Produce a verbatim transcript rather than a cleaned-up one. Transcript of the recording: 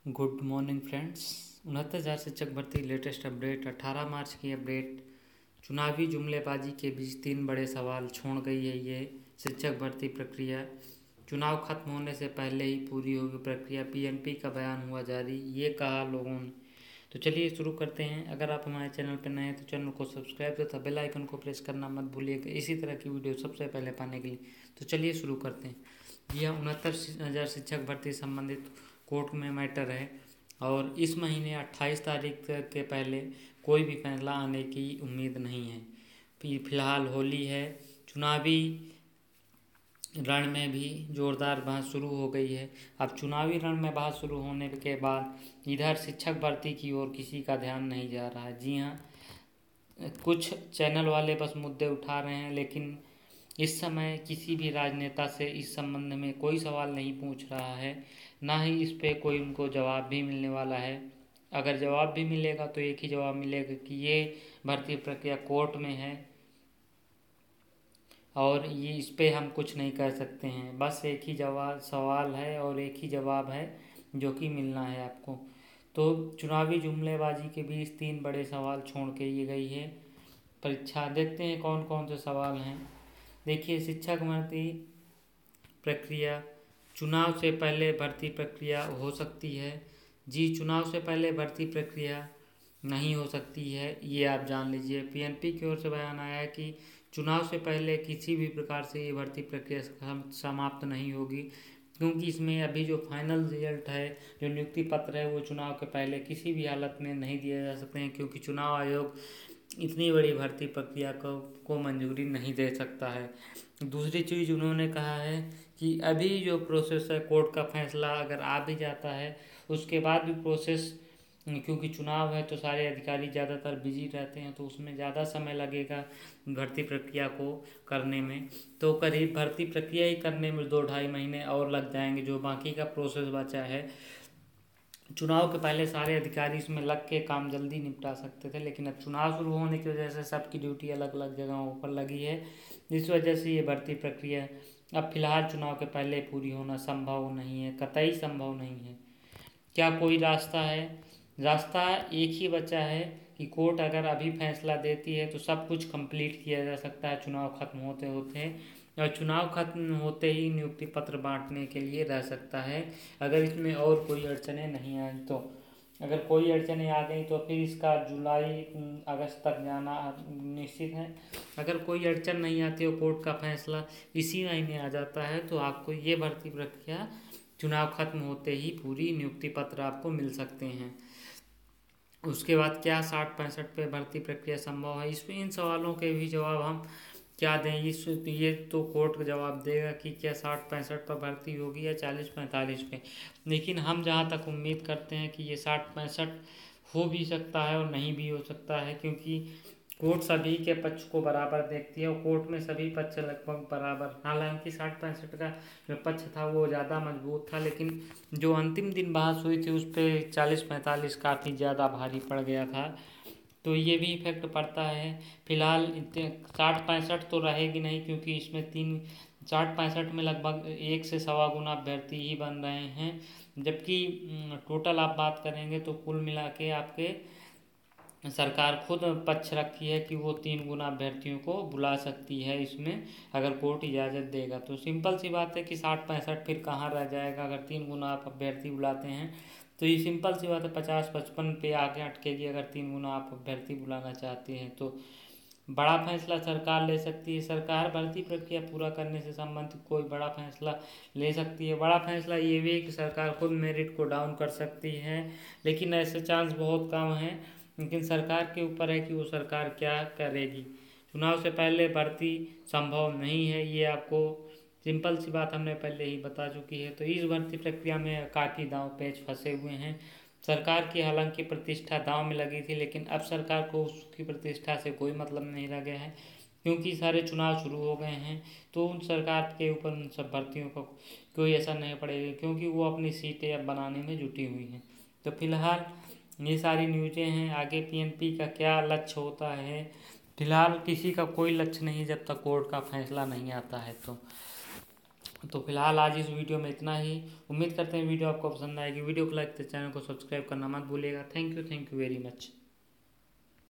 Good morning friends. उनहत्तर हज़ार शिक्षक भर्ती लेटेस्ट अपडेट अठारह मार्च की अपडेट। चुनावी जुमलेबाजी के बीच तीन बड़े सवाल छोड़ गई है ये शिक्षक भर्ती प्रक्रिया। चुनाव खत्म होने से पहले ही पूरी होगी प्रक्रिया, पीएनपी का बयान हुआ जारी, ये कहा लोगों ने। तो चलिए शुरू करते हैं। अगर आप हमारे चैनल पर नए हैं तो चैनल को सब्सक्राइब तथा बेल आइकन को प्रेस करना मत भूलिएगा इसी तरह की वीडियो सबसे पहले पाने के लिए। तो चलिए शुरू करते हैं। जी हाँ, उनहत्तर हज़ार शिक्षक भर्ती संबंधित कोर्ट में मैटर है और इस महीने अट्ठाईस तारीख के पहले कोई भी फैसला आने की उम्मीद नहीं है। फिलहाल होली है, चुनावी रण में भी जोरदार बहस शुरू हो गई है। अब चुनावी रण में बहस शुरू होने के बाद इधर शिक्षक भर्ती की ओर किसी का ध्यान नहीं जा रहा है। जी हाँ, कुछ चैनल वाले बस मुद्दे उठा रहे हैं, लेकिन इस समय किसी भी राजनेता से इस संबंध में कोई सवाल नहीं पूछ रहा है, ना ही इस पे कोई उनको जवाब भी मिलने वाला है। अगर जवाब भी मिलेगा तो एक ही जवाब मिलेगा कि ये भर्ती प्रक्रिया कोर्ट में है और ये इस पे हम कुछ नहीं कर सकते हैं। बस एक ही जवाब सवाल है और एक ही जवाब है जो कि मिलना है आपको। तो चुनावी जुमलेबाजी के बीच तीन बड़े सवाल छोड़ के ये गई है परीक्षा। देखते हैं कौन कौन से सवाल हैं। देखिए, शिक्षक भर्ती प्रक्रिया, चुनाव से पहले भर्ती प्रक्रिया हो सकती है। जी, चुनाव से पहले भर्ती प्रक्रिया नहीं हो सकती है, ये आप जान लीजिए। पीएनपी की ओर से बयान आया है कि चुनाव से पहले किसी भी प्रकार से ये भर्ती प्रक्रिया समाप्त नहीं होगी, क्योंकि इसमें अभी जो फाइनल रिजल्ट है, जो नियुक्ति पत्र है, वो चुनाव के पहले किसी भी हालत में नहीं दिए जा सकते हैं, क्योंकि चुनाव आयोग इतनी बड़ी भर्ती प्रक्रिया को को मंजूरी नहीं दे सकता है। दूसरी चीज़ उन्होंने कहा है कि अभी जो प्रोसेस है, कोर्ट का फैसला अगर आ भी जाता है उसके बाद भी प्रोसेस, क्योंकि चुनाव है तो सारे अधिकारी ज़्यादातर बिजी रहते हैं, तो उसमें ज़्यादा समय लगेगा भर्ती प्रक्रिया को करने में। तो करीब भर्ती प्रक्रिया ही करने में दो ढाई महीने और लग जाएंगे। जो बाकी का प्रोसेस बचा है, चुनाव के पहले सारे अधिकारी इसमें लग के काम जल्दी निपटा सकते थे, लेकिन अब चुनाव शुरू होने की वजह से सबकी ड्यूटी अलग अलग जगहों पर लगी है, जिस वजह से ये भर्ती प्रक्रिया अब फिलहाल चुनाव के पहले पूरी होना संभव नहीं है, कतई संभव नहीं है। क्या कोई रास्ता है? रास्ता एक ही बचा है कि कोर्ट अगर अभी फैसला देती है तो सब कुछ कंप्लीट किया जा सकता है चुनाव खत्म होते होते, और चुनाव खत्म होते ही नियुक्ति पत्र बांटने के लिए रह सकता है, अगर इसमें और कोई अड़चने नहीं आई तो। अगर कोई अड़चने आ गई तो फिर इसका जुलाई अगस्त तक जाना निश्चित है। अगर कोई अड़चन नहीं आती और कोर्ट का फैसला इसी महीने आ जाता है तो आपको ये भर्ती प्रक्रिया चुनाव खत्म होते ही पूरी नियुक्ति पत्र आपको मिल सकते हैं। उसके बाद क्या साठ पैंसठ पे भर्ती प्रक्रिया संभव है? इसमें इन सवालों के भी जवाब हम क्या दें? इस ये तो कोर्ट जवाब देगा कि क्या साठ पैंसठ पर भर्ती होगी या चालीस पैंतालीस पे। लेकिन हम जहाँ तक उम्मीद करते हैं कि ये साठ पैंसठ हो भी सकता है और नहीं भी हो सकता है, क्योंकि कोर्ट सभी के पक्ष को बराबर देखती है और कोर्ट में सभी पक्ष लगभग बराबर। हालांकि साठ पैंसठ का जो पक्ष था वो ज़्यादा मजबूत था, लेकिन जो अंतिम दिन बहस हुई थी उस पर चालीस पैंतालीस काफ़ी ज़्यादा भारी पड़ गया था, तो ये भी इफेक्ट पड़ता है। फिलहाल साठ पैंसठ तो रहेगी नहीं, क्योंकि इसमें तीन साठ पैंसठ में लगभग एक से सवा गुना अभ्यर्थी ही बन रहे हैं, जबकि टोटल आप बात करेंगे तो कुल मिला के आपके सरकार खुद पक्ष रखी है कि वो तीन गुना अभ्यर्थियों को बुला सकती है इसमें, अगर कोर्ट इजाज़त देगा। तो सिंपल सी बात है कि साठ पैंसठ फिर कहाँ रह जाएगा अगर तीन गुना आप अभ्यर्थी बुलाते हैं। तो ये सिंपल सी बात है, पचास पचपन पे आके अटकेगी अगर तीन गुना आप अभ्यर्थी बुलाना चाहते हैं। तो बड़ा फैसला सरकार ले सकती है। सरकार भर्ती प्रक्रिया पूरा करने से संबंधित कोई बड़ा फैसला ले सकती है। बड़ा फैसला ये भी है कि सरकार खुद मेरिट को डाउन कर सकती है, लेकिन ऐसे चांस बहुत कम है। लेकिन सरकार के ऊपर है कि वो सरकार क्या करेगी। चुनाव से पहले भर्ती संभव नहीं है, ये आपको सिंपल सी बात हमने पहले ही बता चुकी है। तो इस भर्ती प्रक्रिया में काफ़ी दांव पेच फंसे हुए हैं। सरकार की हालांकि प्रतिष्ठा दांव में लगी थी, लेकिन अब सरकार को उसकी प्रतिष्ठा से कोई मतलब नहीं रह गया है, क्योंकि सारे चुनाव शुरू हो गए हैं। तो उन सरकार के ऊपर उन सब भर्तियों का कोई असर नहीं पड़ेगा, क्योंकि वो अपनी सीटें अब बनाने में जुटी हुई हैं। तो फिलहाल ये सारी न्यूज़ें हैं। आगे पीएनपी का क्या लक्ष्य होता है, फिलहाल किसी का कोई लक्ष्य नहीं जब तक कोर्ट का फैसला नहीं आता है। तो तो फिलहाल आज इस वीडियो में इतना ही। उम्मीद करते हैं वीडियो आपको पसंद आएगी। वीडियो को लाइक, चैनल को सब्सक्राइब करना मत भूलिएगा। Thank you thank you very much.